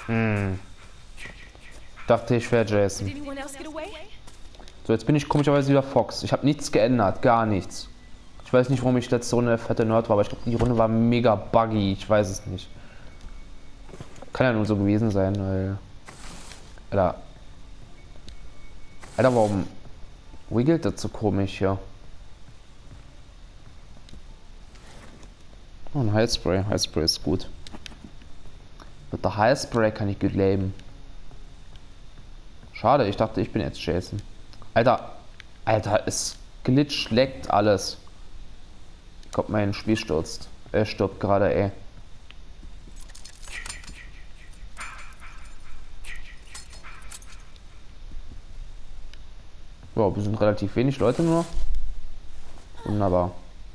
Dachte ich wäre Jason. So, jetzt bin ich komischerweise wieder Fox. Ich habe nichts geändert, gar nichts. Ich weiß nicht, warum ich letzte Runde der fette Nerd war, aber ich glaube, die Runde war mega buggy. Ich weiß es nicht. Kann ja nur so gewesen sein, weil... Alter, warum wiggelt das so komisch hier? Oh, ein Heilspray. Heilspray ist gut. Mit der Heilspray kann ich gut leben. Schade, ich dachte, ich bin jetzt Jason. Alter, es glitscht, leckt alles. Kommt, mein Spiel stürzt. Er stirbt gerade, ey. Wow, wir sind relativ wenig Leute nur. Wunderbar.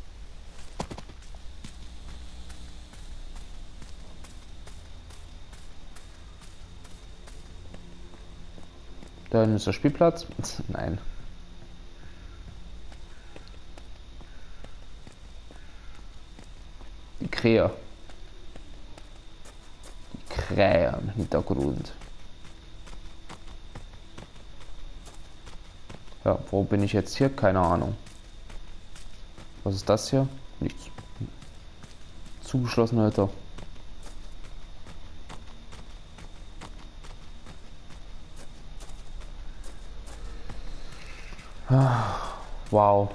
Da hinten ist der Spielplatz. Nein. Die Krähe. Die Krähe im Hintergrund. Ja, wo bin ich jetzt hier? Keine Ahnung. Was ist das hier? Nichts. Zugeschlossene Hütte. Wow.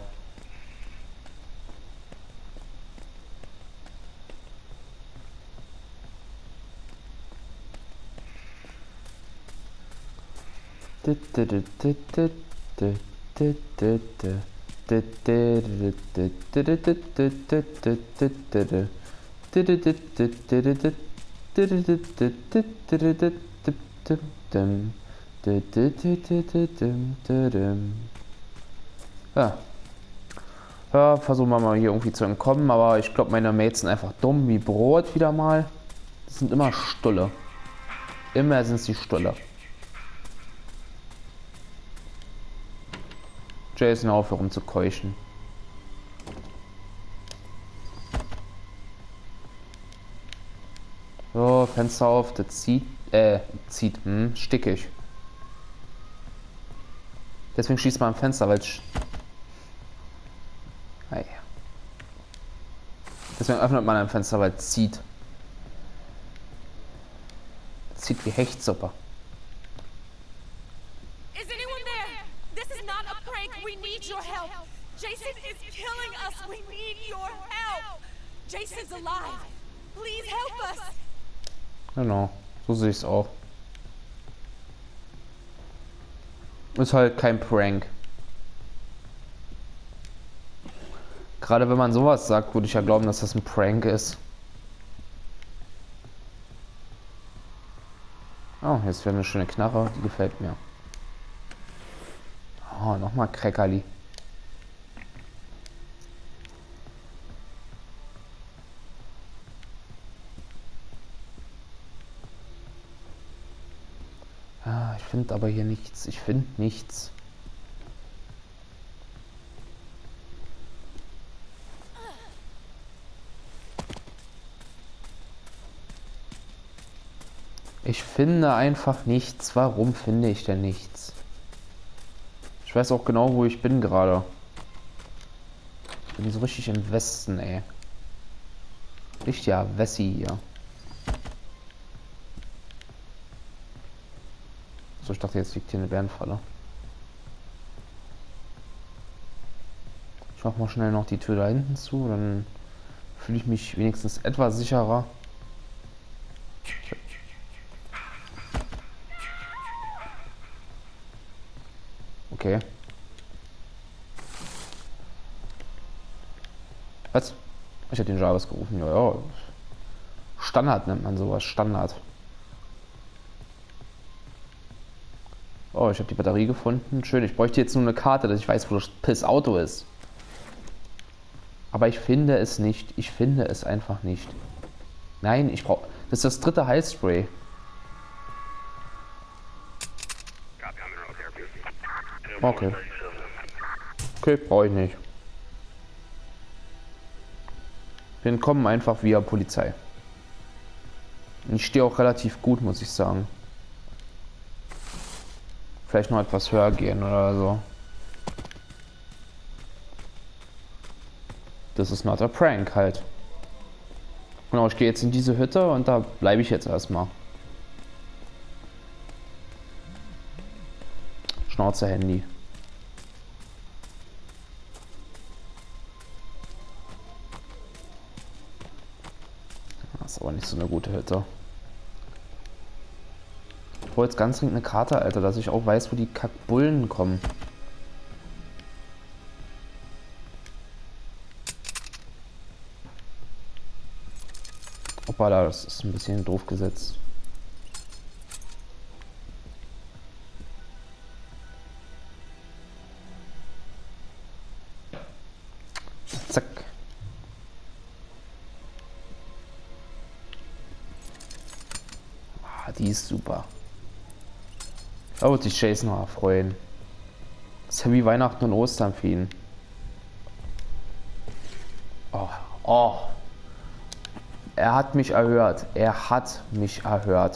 Ja. Ja, versuchen wir mal hier irgendwie zu entkommen, aber ich glaube, meine Mates sind einfach dumm wie Brot wieder mal. Das sind immer Stulle. Immer sind sie Stulle. Jason, aufhören zu keuchen. So, Fenster auf, das stickig. Deswegen schießt man am Fenster, weil es... Deswegen öffnet man ein Fenster, weil es zieht. Es zieht wie Hechtsuppe. Is anyone there? This is not a prank. We need your help. Jason is killing us. We need your help. Jason's alive. Please help us. Genau, so sehe ich es auch. Ist halt kein Prank. Gerade wenn man sowas sagt, würde ich ja glauben, dass das ein Prank ist. Oh, jetzt wäre eine schöne Knarre, die gefällt mir. Oh, nochmal Crackerli. Ah, ich finde aber hier nichts. Ich finde nichts. Ich finde einfach nichts. Warum finde ich denn nichts? Ich weiß auch genau, wo ich bin gerade. Ich bin so richtig im Westen, ey. Richtiger Wessi hier. So, ich dachte, jetzt liegt hier eine Bärenfalle. Ich mach mal schnell noch die Tür da hinten zu, dann fühle ich mich wenigstens etwas sicherer. Okay. Was? Ich hätte den Jarvis gerufen. Ja, ja. Standard nennt man sowas. Standard. Oh, ich habe die Batterie gefunden. Schön. Ich bräuchte jetzt nur eine Karte, dass ich weiß, wo das Piss-Auto ist. Aber ich finde es nicht. Ich finde es einfach nicht. Nein, ich brauche... Das ist das dritte Heilspray. Okay. Okay, brauche ich nicht. Wir entkommen einfach via Polizei. Ich stehe auch relativ gut, muss ich sagen. Vielleicht noch etwas höher gehen oder so. Das ist not a prank halt. Genau, ich gehe jetzt in diese Hütte und da bleibe ich jetzt erstmal. Schnauze Handy. Das ist aber nicht so eine gute Hütte. Ich wollte jetzt ganz dringend eine Karte, Alter, dass ich auch weiß, wo die Kackbullen kommen. Hoppala, das ist ein bisschen doof gesetzt. Zack. Ah, die ist super. Da wird sich Jason noch freuen. Das ist ja wie Weihnachten und Ostern für ihn. Oh, oh. Er hat mich erhört. Er hat mich erhört.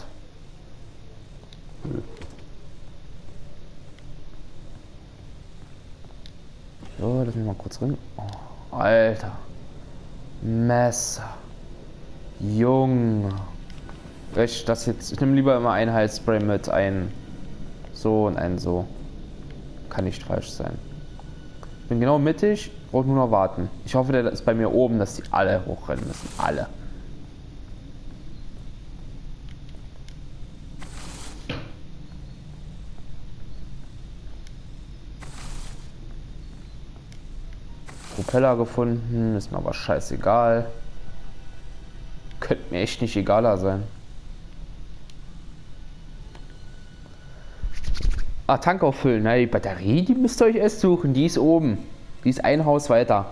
So, lass mich mal kurz rein. Oh, Alter. Messer. Junge. Ich nehme lieber immer ein Heilspray mit, ein so und ein so. Kann nicht falsch sein. Ich bin genau mittig, brauche nur noch warten. Ich hoffe, der ist bei mir oben, dass die alle hochrennen müssen. Alle. Propeller gefunden, ist mir aber scheißegal. Könnte mir echt nicht egaler sein. Ah, Tank auffüllen. Na, die Batterie, die müsst ihr euch erst suchen. Die ist oben. Die ist ein Haus weiter.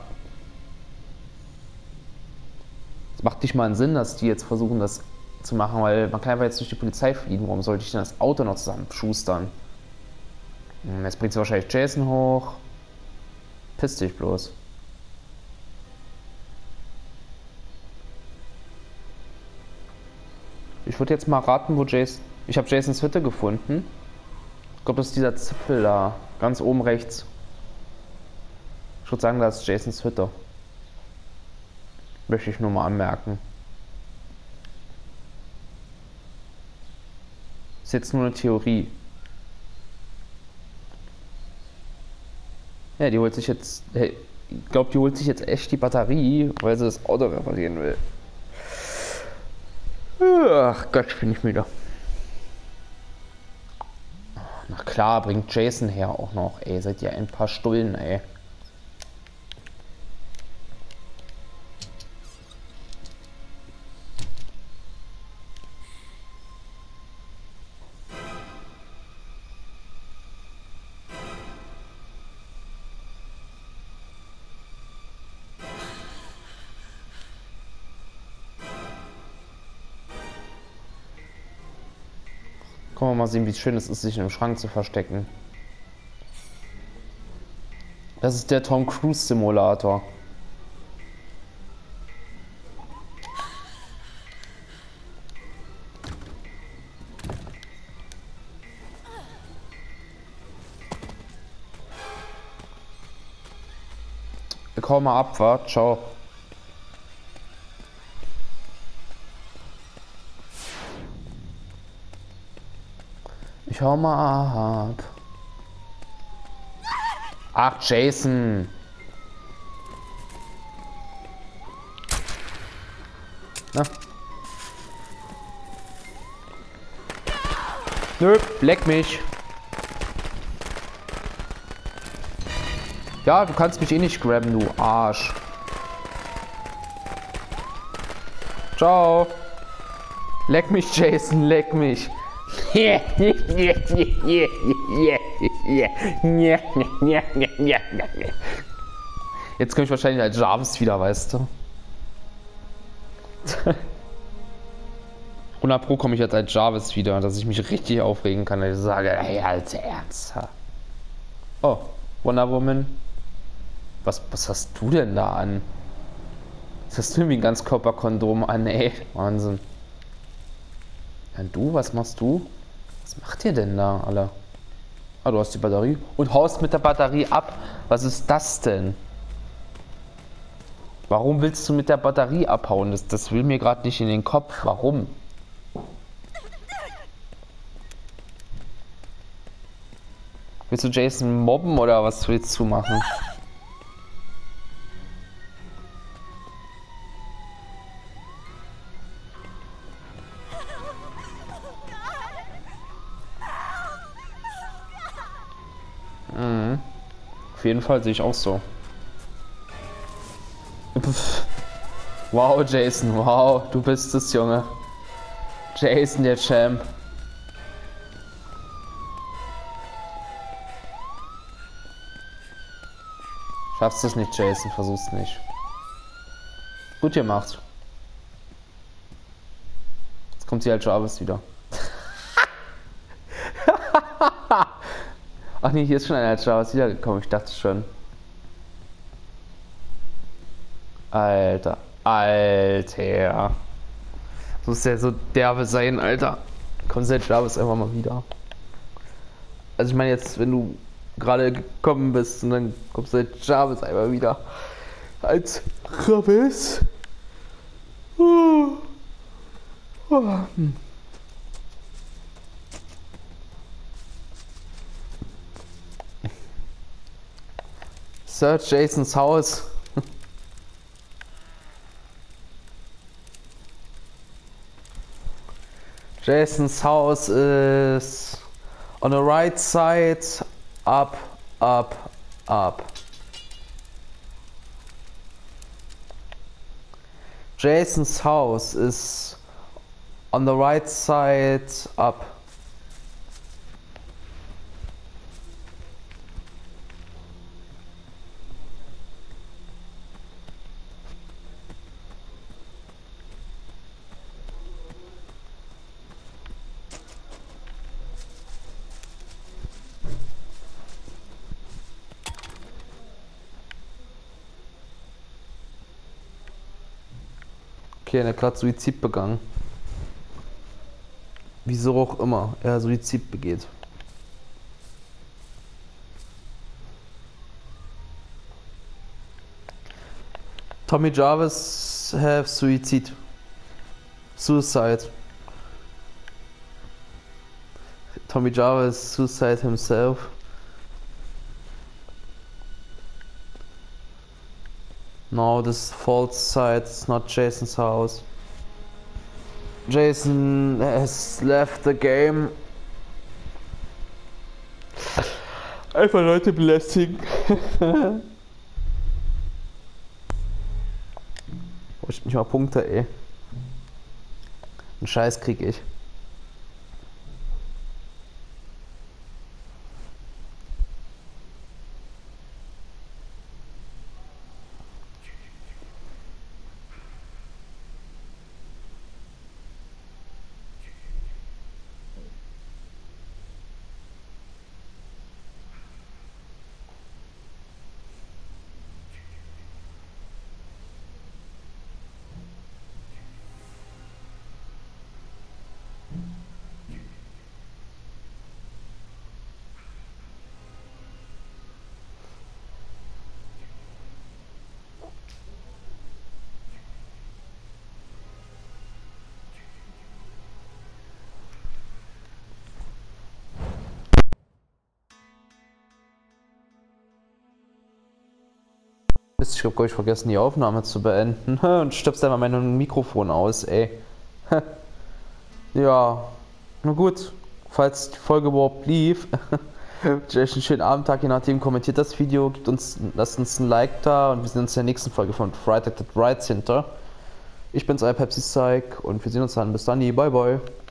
Es macht nicht mal einen Sinn, dass die jetzt versuchen, das zu machen, weil man kann einfach jetzt durch die Polizei fliehen. Warum sollte ich denn das Auto noch zusammen schustern? Jetzt bringt sie wahrscheinlich Jason hoch. Piss dich bloß. Ich würde jetzt mal raten, wo Jason... Ich habe Jasons Hütte gefunden. Ich glaube, das ist dieser Zipfel da. Ganz oben rechts. Ich würde sagen, das ist Jasons Hütte. Möchte ich nur mal anmerken. Ist jetzt nur eine Theorie. Ja, die holt sich jetzt... Hey, ich glaube, die holt sich jetzt echt die Batterie, weil sie das Auto reparieren will. Ach Gott, bin ich müde. Na klar, bringt Jason her auch noch. Ey, seid ihr ein paar Stullen, ey. Können wir mal sehen, wie schön es ist, sich in einem Schrank zu verstecken. Das ist der Tom Cruise Simulator. Ich hau mal ab, wa? Ciao. Ich hau mal ab. Ach, Jason. Na? Nö, leck mich. Ja, du kannst mich eh nicht grabben, du Arsch. Ciao. Leck mich, Jason, leck mich. Jetzt komme ich wahrscheinlich als Jarvis wieder, weißt du. 100 Pro komme ich jetzt als Jarvis wieder, dass ich mich richtig aufregen kann, dass ich sage, hey, als Ernst. Oh, Wonder Woman. Was hast du denn da an? Was hast du irgendwie ein Ganzkörperkondom an, ey? Wahnsinn. Ja, du, was machst du? Was macht ihr denn da, alle? Ah, du hast die Batterie und haust mit der Batterie ab. Was ist das denn? Warum willst du mit der Batterie abhauen? Das will mir gerade nicht in den Kopf. Warum? Willst du Jason mobben oder was willst du machen? Auf jeden Fall sehe ich auch so. Wow, Jason, wow, du bist es, Junge. Jason, der Champ. Schaffst es nicht, Jason, versuch's nicht. Gut gemacht. Jetzt kommt sie halt Jarvis wieder. Ach nee, hier ist schon einer Jarvis wiedergekommen, ich dachte schon. Alter, Alter. Muss der so derbe sein, Alter. Kommt der Jarvis einfach mal wieder. Also ich meine jetzt, wenn du gerade gekommen bist und dann kommst du der Jarvis einfach wieder. Als Travis. Search Jasons Haus. Jasons house is on the right side, up, up, up. Jason's house is on the right side, up. Okay, er hat gerade Suizid begangen. Wieso auch immer er Suizid begeht. Tommy Jarvis have suicide. Suicide. Tommy Jarvis suicide himself. No, this false side is not Jason's house. Jason has left the game. Einfach Leute belästigen. Oh, ich nicht mal Punkte, ey. Einen Scheiß krieg ich. Ich hab, glaube ich, vergessen, die Aufnahme zu beenden. Und stöpst einfach mein Mikrofon aus, ey. Ja, na gut. Falls die Folge überhaupt lief, wünsche euch einen schönen Abendtag, je nachdem. Kommentiert das Video, lasst uns ein Like da und wir sehen uns in der nächsten Folge von Friday the Right Center. Ich bin's, euer Pepsi Psych und wir sehen uns dann. Bis dann, bye bye.